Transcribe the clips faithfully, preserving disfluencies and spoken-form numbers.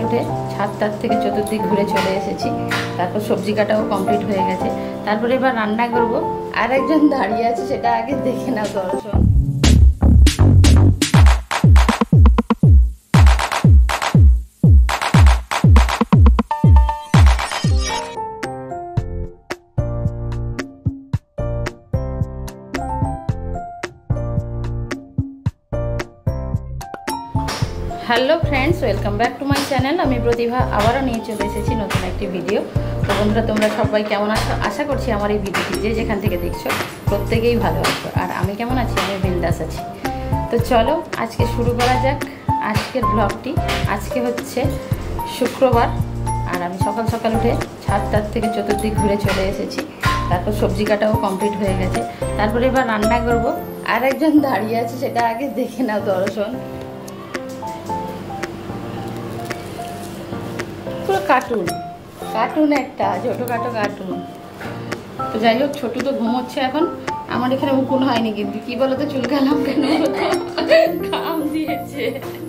উঠে ছাদটার থেকে চতুর্দিক ঘুরে চলে এসেছি। তারপর সবজি কাটাও কমপ্লিট হয়ে গেছে। তারপরে এবার রান্না করব। আর একজন দাঁড়িয়ে আছে, সেটা আগে দেখে নাও দর্শক। Hello friends, welcome back to my channel. আমি প্রতিভা আবারও নিয়ে চলে এসেছি নতুন একটি ভিডিও। তো বন্ধুরা, তোমরা সবাই কেমন আছো? আশা করছি আমার এই ভিডিওটি যে যেখান থেকে দেখছো প্রত্যেকেই ভালো আছো। আর আমি কেমন আছি? আমি বিন্দাস আছি। তো চলো আজকে শুরু করা যাক আজকের ব্লগটি। আজকে হচ্ছে শুক্রবার, আর আমি সকাল সকাল উঠে ছাদটার থেকে চতুর্দিক ঘুরে চলে এসেছি। তারপর সবজি কাটাও কমপ্লিট হয়ে গেছে। তারপরে এবার রান্না করব। আর একজন দাঁড়িয়ে আছে, সেটা আগে দেখে নাও দর্শন। পুরো কার্টুন কার্টুন একটা ছোটোখাটো কার্টুন। তো যাই হোক, ছোটু তো ঘুমোচ্ছে এখন। আমার এখানে উকুন হয়নি, কিন্তু কি বলতো চুলকালাম কেন? ঘাম দিয়েছে,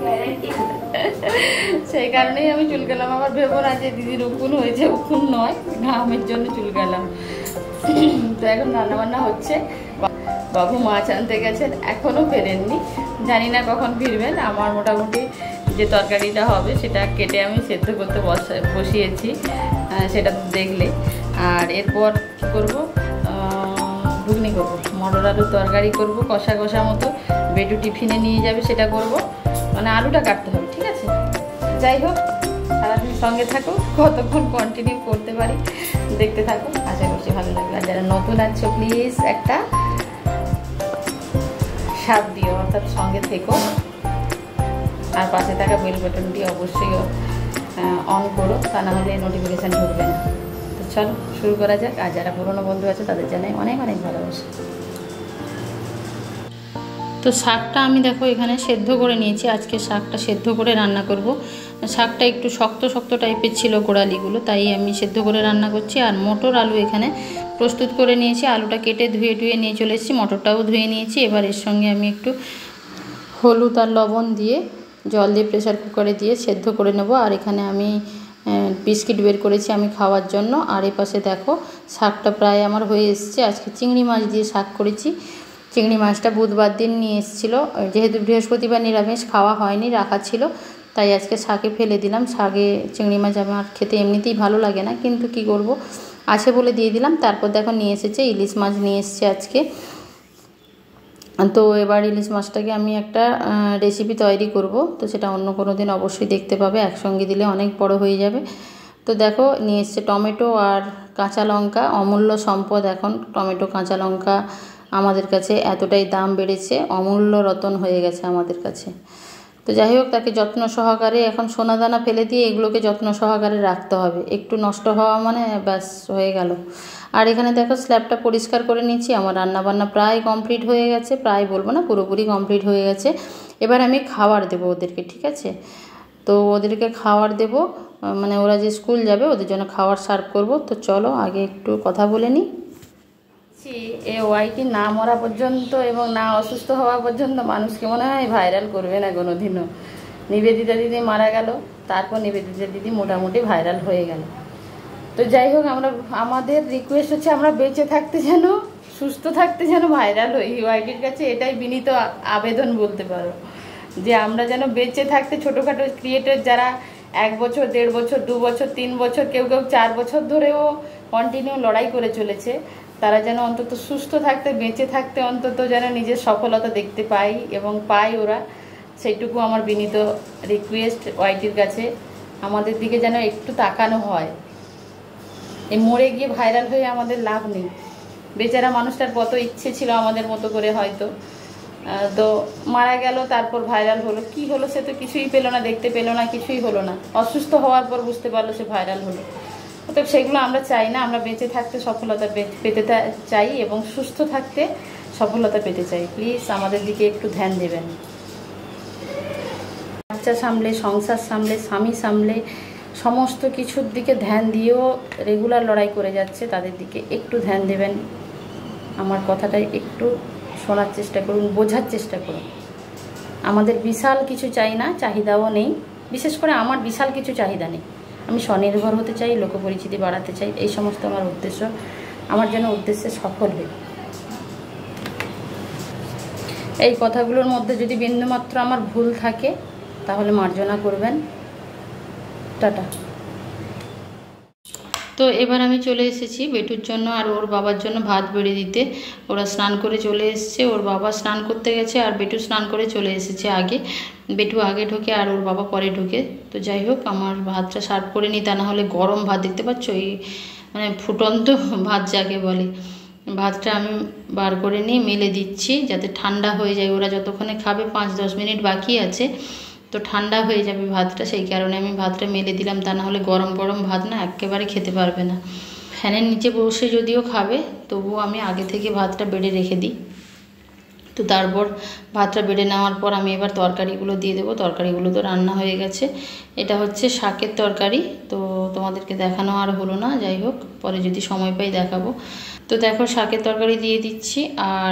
সেই কারণেই আমি চুলকালাম। আবার ভেবো না যে দিদির উকুন হয়েছে, উকুন নয়, ঘামের জন্য চুলকালাম। তো এখন রান্নাবান্না হচ্ছে। বাবু মাছ আনতে গেছেন, এখনও ফেরেননি, জানি না কখন ফিরবেন। আমার মোটামুটি যে তরকারিটা হবে সেটা কেটে আমি সেদ্ধ করতে বসিয়েছি, সেটা দেখলে। আর এরপর কী করবো, ঘুগনি করবো, মটর আলুর তরকারি করবো কষা কষা মতো। বেটু টিফিনে নিয়ে যাবে, সেটা করব। মানে আলুটা কাটতে হবে, ঠিক আছে? যাই হোক, সারাদিন সঙ্গে থাকো, কতক্ষণ কন্টিনিউ করতে পারি দেখতে থাকো। আশা করছি ভালো লাগবে। আর যারা নতুন আছো প্লিজ একটা সাথ দিও, অর্থাৎ সঙ্গে থেকো। আর পাশে থাকা বেল বাটনটি অবশ্যই অন করো, তা না হলে নোটিফিকেশান ঢুকবে না। তো চলো শুরু করা যাক। আর যারা পুরনো বন্ধু আছে তাদের জানাই অনেক অনেক ভালোবাসা। তো শাকটা আমি দেখো এখানে সেদ্ধ করে নিয়েছি। আজকে শাকটা সেদ্ধ করে রান্না করব। শাকটা একটু শক্ত শক্ত টাইপের ছিল গোড়ালিগুলো, তাই আমি সেদ্ধ করে রান্না করছি। আর মটর আলু এখানে প্রস্তুত করে নিয়েছি। আলুটা কেটে ধুয়ে ধুয়ে নিয়ে চলে এসেছি, মটরটাও ধুয়ে নিয়েছি। এবার এর সঙ্গে আমি একটু হলুদ আর লবণ দিয়ে জল দিয়ে প্রেসার কুকারে দিয়ে সেদ্ধ করে নেব। আর এখানে আমি বিস্কিট বের করেছি আমি খাওয়ার জন্য। আর এ পাশে দেখো শাকটা প্রায় আমার হয়ে এসছে। আজকে চিংড়ি মাছ দিয়ে শাক করেছি। চিংড়ি মাছটা বুধবার দিন নিয়ে এসেছিলো, যেহেতু বৃহস্পতিবার নিরামিষ খাওয়া হয়নি, রাখা ছিল, তাই আজকে শাকে ফেলে দিলাম। শাকে চিংড়ি মাছ আমার খেতে এমনিতেই ভালো লাগে না, কিন্তু কি করব, আছে বলে দিয়ে দিলাম। তারপর দেখো নিয়ে এসেছে ইলিশ মাছ নিয়ে এসছে আজকে। তো এবার ইলিশ মাছটাকে আমি একটা রেসিপি তৈরি করব। তো সেটা অন্য কোনো দিন অবশ্যই দেখতে পাবে, একসঙ্গে দিলে অনেক বড় হয়ে যাবে। তো দেখো নিয়ে এসছে টমেটো আর কাঁচা লঙ্কা, অমূল্য সম্পদ এখন টমেটো কাঁচা লঙ্কা। আমাদের কাছে এতটাই দাম বেড়েছে, অমূল্য রতন হয়ে গেছে আমাদের কাছে। তো যাই হোক, তাকে যত্ন সহকারে, এখন সোনাদানা ফেলে দিয়ে এগুলোকে যত্ন সহকারে রাখতে হবে। একটু নষ্ট হওয়া মানে ব্যাস হয়ে গেল। আর এখানে দেখো স্ল্যাবটা পরিষ্কার করে নিচ্ছি। আমার রান্নাবান্না প্রায় কমপ্লিট হয়ে গেছে, প্রায় বলবো না, পুরোপুরি কমপ্লিট হয়ে গেছে। এবার আমি খাবার দেবো ওদেরকে, ঠিক আছে? তো ওদেরকে খাবার দেব, মানে ওরা যে স্কুল যাবে ওদের জন্য খাবার সার্ভ করব। তো চলো আগে একটু কথা বলে নিই। এ ওয়াইটি না মরা পর্যন্ত এবং না অসুস্থ হওয়া পর্যন্ত মানুষকে মনে হয় ভাইরাল করবে না কোনো দিনও। নিবেদিতা দিদি মারা গেল, তারপর নিবেদিতা দিদি মোটামুটি ভাইরাল হয়ে গেল। তো যাই হোক, আমরা আমাদের রিকোয়েস্ট হচ্ছে আমরা বেঁচে থাকতে যেন, সুস্থ থাকতে যেন ভাইরাল হই। ওয়াইটির কাছে এটাই বিনীত আবেদন বলতে পারো, যে আমরা যেন বেঁচে থাকতে, ছোটোখাটো ক্রিয়েটর যারা এক বছর, দেড় বছর, দু বছর, তিন বছর, কেউ কেউ চার বছর ধরেও কন্টিনিউ লড়াই করে চলেছে, তারা যেন অন্তত সুস্থ থাকতে, বেঁচে থাকতে অন্তত যেন নিজের সফলতা দেখতে পাই এবং পায় ওরা। সেইটুকু আমার বিনীত রিকোয়েস্ট ওয়াইটির কাছে। আমাদের দিকে যেন একটু তাকানো হয়। এই মরে গিয়ে ভাইরাল হয়ে আমাদের লাভ নেই। বেচারা মানুষটার কত ইচ্ছে ছিল আমাদের মতো করে, হয়তো তো মারা গেল, তারপর ভাইরাল হলো। কি হলো সে তো কিছুই পেলো না, দেখতে পেলো না, কিছুই হলো না। অসুস্থ হওয়ার পর বুঝতে পারলো সে ভাইরাল হলো। তো সেগুলো আমরা চাই না। আমরা বেঁচে থাকতে সফলতা পেতে চাই এবং সুস্থ থাকতে সফলতা পেতে চাই। প্লিজ আমাদের দিকে একটু ধ্যান দেবেন। বাচ্চা সামলে, সংসার সামলে, স্বামী সামলে, সমস্ত কিছুর দিকে ধ্যান দিয়েও রেগুলার লড়াই করে যাচ্ছে, তাদের দিকে একটু ধ্যান দেবেন। আমার কথাটাই একটু শোনার চেষ্টা করুন, বোঝার চেষ্টা করুন। আমাদের বিশাল কিছু চাই না, চাহিদাও নেই, বিশেষ করে আমার বিশাল কিছু চাহিদা নেই, আমি স্বনির্ভর হতে চাই, লোক পরিচিতি বাড়াতে চাই, এই সমস্ত আমার উদ্দেশ্য। আমার যেন উদ্দেশ্যে সফল হই। এই কথাগুলোর মধ্যে যদি বিন্দুমাত্র আমার ভুল থাকে তাহলে মার্জনা করবেন। টাটা। তো এবার আমি চলে এসেছি বেটুর জন্য আর ওর বাবার জন্য ভাত বেড়ে দিতে। ওরা স্নান করে চলে এসেছে, ওর বাবা স্নান করতে গেছে আর বেটু স্নান করে চলে এসেছে আগে। বেটু আগে ঢোকে আর ওর বাবা পরে ঢোকে। তো যাই হোক, আমার ভাতটা সার্ভ করে নিই, তা না হলে গরম ভাত, দেখতে পাচ্ছ এই মানে ফুটন্ত ভাত যাকে বলে, ভাতটা আমি বার করে নিয়ে মেলে দিচ্ছি যাতে ঠান্ডা হয়ে যায়। ওরা যতক্ষণে খাবে, পাঁচ দশ মিনিট বাকি আছে, তো ঠান্ডা হয়ে যাবে ভাতটা, সেই কারণে আমি ভাতটা মেলে দিলাম, তা না হলে গরম গরম ভাত না একেবারে খেতে পারবে না। ফ্যানের নিচে বসে যদিও খাবে, তবুও আমি আগে থেকে ভাতটা বেড়ে রেখে দিই। তো তারপর ভাতটা বেড়ে নেওয়ার পর আমি এবার তরকারিগুলো দিয়ে দেবো। তরকারিগুলো তো রান্না হয়ে গেছে। এটা হচ্ছে শাকের তরকারি, তো তোমাদেরকে দেখানো আর হলো না, যাই হোক পরে যদি সময় পাই দেখাবো। তো দেখো শাকের তরকারি দিয়ে দিচ্ছি। আর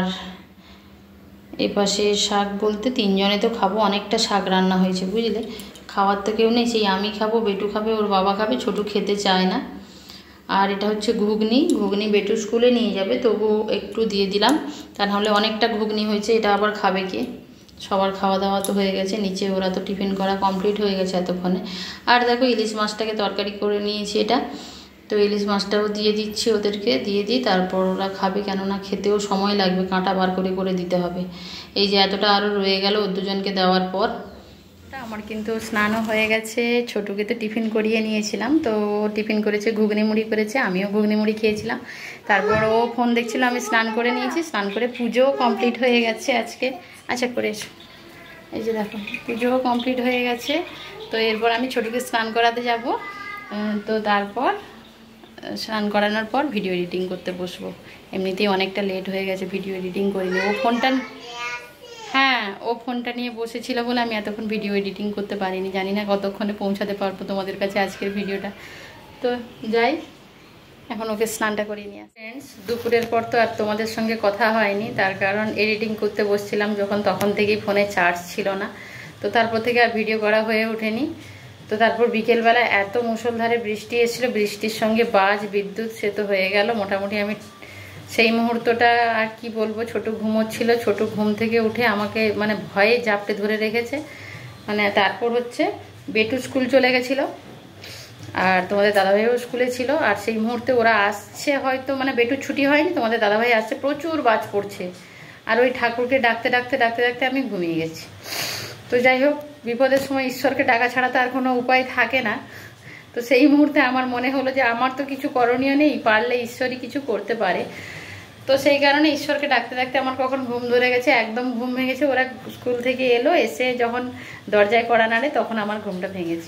এপাশে শাক বলতে তিনজনে তো খাবো, অনেকটা শাক রান্না হয়েছে বুঝলে। খাওয়ার তো কেউ নেই, সেই আমি খাবো, বেটু খাবে, ওর বাবা খাবে, ছোটু খেতে চায় না। আর এটা হচ্ছে ঘুগনি। ঘুগনি বেটু স্কুলে নিয়ে যাবে, তবু একটু দিয়ে দিলাম, তা নাহলে অনেকটা ঘুগনি হয়েছে, এটা আবার খাবে কে। সবার খাওয়া দাওয়া তো হয়ে গেছে, নিচে ওরা তো টিফিন করা কমপ্লিট হয়ে গেছে এতক্ষণে। আর দেখো ইলিশ মাছটাকে তরকারি করে নিয়েছি এটা, তো ইলিশ মাছটাও দিয়ে দিচ্ছি ওদেরকে, দিয়ে দিই তারপর ওরা খাবে, কেননা খেতেও সময় লাগবে, কাঁটা বার করে করে দিতে হবে। এই যে এতটা আরও রয়ে গেল ওর দুজনকে দেওয়ার পর। আমার কিন্তু স্নানও হয়ে গেছে, ছোটুকে তো টিফিন করিয়ে নিয়েছিলাম, তো টিফিন করেছে, ঘুগনি মুড়ি করেছে, আমিও ঘুগনি মুড়ি খেয়েছিলাম। তারপর ও ফোন দেখছিল, আমি স্নান করে নিয়েছি, স্নান করে পুজোও কমপ্লিট হয়ে গেছে আজকে। আচ্ছা করে এসো, এই যে দেখো পুজোও কমপ্লিট হয়ে গেছে। তো এরপর আমি ছোটুকে স্নান করাতে যাব, তো তারপর স্নান করানোর পর ভিডিও এডিটিং করতে বসবো। এমনিতেই অনেকটা লেট হয়ে গেছে, ভিডিও এডিটিং করিনি। ও ফোনটা, হ্যাঁ ও ফোনটা নিয়ে বসেছিল বলে আমি এতক্ষণ ভিডিও এডিটিং করতে পারিনি। জানি না কতক্ষণে পৌঁছাতে পারবো তোমাদের কাছে আজকের ভিডিওটা। তো যাই, এখন ওকে স্নানটা করিয়ে নিয়ে আসি। ফ্রেন্ডস, দুপুরের পর তো আর তোমাদের সঙ্গে কথা হয়নি, তার কারণ এডিটিং করতে বসছিলাম যখন, তখন থেকেই ফোনে চার্জ ছিল না, তো তারপর থেকে আর ভিডিও করা হয়ে ওঠেনি। তো তারপর বিকেলবেলা এত মুষলধারে বৃষ্টি এসেছিলো, বৃষ্টির সঙ্গে বাজ বিদ্যুৎ, সে তো হয়ে গেল মোটামুটি। আমি সেই মুহূর্তটা আর কি বলবো, ছোট ঘুমোচ্ছিল, ছোট ঘুম থেকে উঠে আমাকে মানে ভয়ে জাপটে ধরে রেখেছে। মানে তারপর হচ্ছে বেটু স্কুল চলে গেছিলো আর তোমাদের দাদাভাইও স্কুলে ছিল, আর সেই মুহূর্তে ওরা আসছে হয়তো, মানে বেটুর ছুটি হয়নি, তোমাদের দাদাভাই আসছে, প্রচুর বাজ পড়ছে, আর ওই ঠাকুরকে ডাকতে ডাকতে ডাকতে ডাকতে আমি ঘুমিয়ে গেছি। তো যাই হোক, বিপদের সময় ঈশ্বরকে ডাকা ছাড়া তো আর কোনো উপায় থাকে না। তো সেই মুহূর্তে আমার মনে হলো যে আমার তো কিছু করণীয় নেই, পারলে ঈশ্বরই কিছু করতে পারে। তো সেই কারণে ঈশ্বরকে ডাকতে ডাকতে আমার কখন ঘুম ধরে গেছে, একদম ঘুম ভেঙেছে। ওরা স্কুল থেকে এলো, এসে যখন দরজায় কড়া নাড়ে তখন আমার ঘুমটা ভেঙেছে।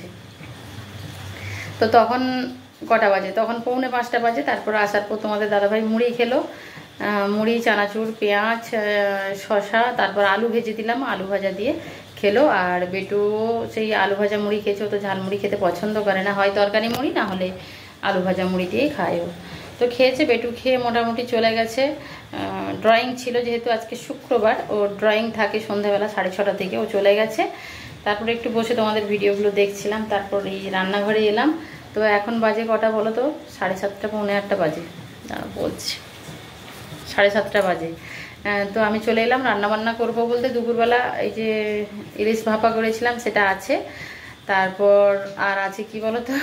তো তখন কটা বাজে, তখন পৌনে পাঁচটা বাজে। তারপর আসার পর তোমাদের দাদাভাই মুড়ি খেলো, মুড়ি, চানাচুর, পেঁয়াজ, শশা, তারপর আলু ভেজে দিলাম, আলু ভাজা দিয়ে খেলো। আর বেটু সেই আলু ভাজা মুড়ি খেয়েছে, ও তো ঝাল মুড়ি খেতে পছন্দ করে না, হয় তরকারি মুড়ি না হলে আলু ভাজা মুড়ি দিয়েই খায় ও। তো খেয়েছে, বেটু খেয়ে মোটামুটি চলে গেছে। ড্রয়িং ছিল যেহেতু আজকে শুক্রবার, ও ড্রয়িং থাকে সন্ধ্যাবেলা সাড়ে ছটা থেকে, ও চলে গেছে। তারপরে একটু বসে তোমাদের ভিডিওগুলো দেখছিলাম, তারপর এই রান্নাঘরে এলাম। তো এখন বাজে কটা বলো তো, সাড়ে সাতটা পৌনে আটটা বাজে, বলছি সাড়ে সাতটা বাজে। তো আমি চলে এলাম রান্নাবান্না করবো বলতে, দুপুরবেলা এই যে ইলিশ ভাপা করেছিলাম সেটা আছে, তারপর আর আছে কি বলো তো,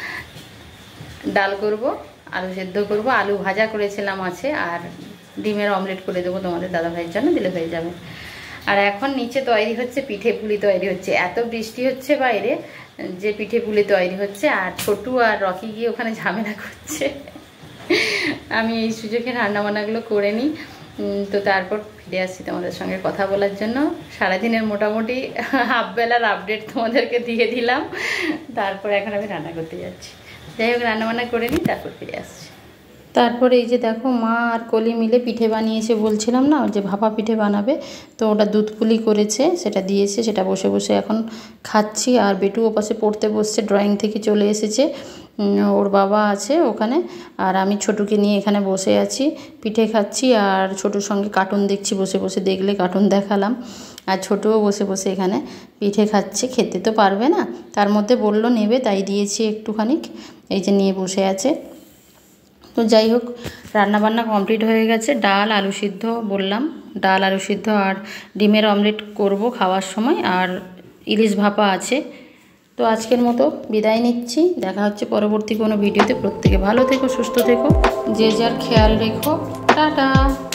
ডাল করব, আলু সেদ্ধ করব, আলু ভাজা করেছিলাম আছে, আর ডিমের অমলেট করে দেবো তোমাদের দাদাভাইয়ের জন্য, দিলে হয়ে যাবে। আর এখন নিচে তৈরি হচ্ছে পিঠে পুলি তৈরি হচ্ছে, এত বৃষ্টি হচ্ছে বাইরে যে পিঠে পুলি তৈরি হচ্ছে। আর ছোটু আর রকি গিয়ে ওখানে ঝামেলা করছে, আমি এই সুযোগে রান্নাবান্নাগুলো করে নিই। তো তারপর ফিরে আসছি তোমাদের সঙ্গে কথা বলার জন্য। সারাদিনের মোটামুটি হাফ বেলার আপডেট তোমাদেরকে দিয়ে দিলাম, তারপর এখন আমি রান্না করতে যাচ্ছি। যাই হোক, রান্নাবান্না করে নিই, তারপর ফিরে আসছি। তারপরে এই যে দেখো, মা আর কলি মিলে পিঠে বানিয়েছে, বলছিলাম না যে ভাপা পিঠে বানাবে, তো ওটা দুধ পুলি করেছে, সেটা দিয়েছে, সেটা বসে বসে এখন খাচ্ছি। আর বেটু ওপাশে পড়তে বসছে, ড্রয়িং থেকে চলে এসেছে, ওর বাবা আছে ওখানে, আর আমি ছোটুকে নিয়ে এখানে বসে আছি, পিঠে খাচ্ছি আর ছোটুর সঙ্গে কার্টুন দেখছি, বসে বসে দেখলে কার্টুন দেখালাম। আর ছোটও বসে বসে এখানে পিঠে খাচ্ছে, খেতে তো পারবে না, তার মধ্যে বলল নেবে, তাই দিয়েছি একটুখানি, এই যে নিয়ে বসে আছে। তো যাই হোক, রান্নাবান্না কমপ্লিট হয়ে গেছে। ডাল আলু সিদ্ধ বললাম, ডাল আলু সিদ্ধ আর ডিমের অমলেট করব খাওয়ার সময়, আর ইলিশ ভাপা আছে। তো আজকের মতো বিদায় নিচ্ছি, দেখা হচ্ছে পরবর্তী কোনো ভিডিওতে। প্রত্যেকে ভালো থেকো, সুস্থ থেকো, যে যার খেয়াল রেখো, টাটা।